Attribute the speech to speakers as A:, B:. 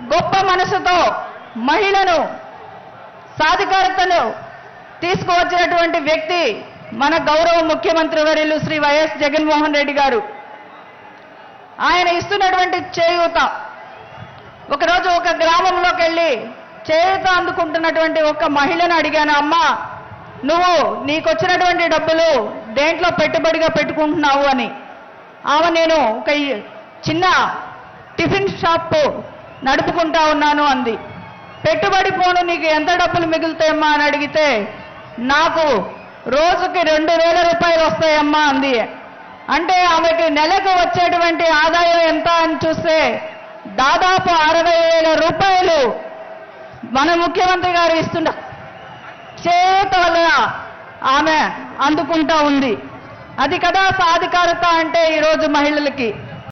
A: గొప్ప మనసుతో మహిళను సాధికారతను తీసుకువచ్చినటువంటి వ్యక్తి మన గౌరవ ముఖ్యమంత్రి వర్యులు శ్రీ వైఎస్ జగన్మోహన్ రెడ్డి గారు. ఆయన ఇస్తున్నటువంటి చేయూత, ఒకరోజు ఒక గ్రామంలోకి వెళ్ళి చేయూత అందుకుంటున్నటువంటి ఒక మహిళను అడిగాను, అమ్మా నువ్వు నీకొచ్చినటువంటి డబ్బులు దేంట్లో పెట్టుబడిగా పెట్టుకుంటున్నావు అని. ఆమె నేను ఒక చిన్న టిఫిన్ షాప్ నడుపుకుంటా ఉన్నాను అంది. పెట్టుబడి పోను నీకు ఎంత డబ్బులు మిగులుతాయమ్మా అని అడిగితే నాకు రోజుకి 2,000 రూపాయలు వస్తాయమ్మా అంది. అంటే ఆమెకి నెలకు వచ్చేటువంటి ఆదాయం ఎంత అని చూస్తే దాదాపు 60,000 రూపాయలు మన ముఖ్యమంత్రి గారు ఇస్తున్న చేత వల్ల ఆమె అందుకుంటా ఉంది. అది కదా సాధికారత అంటే ఈరోజు మహిళలకి.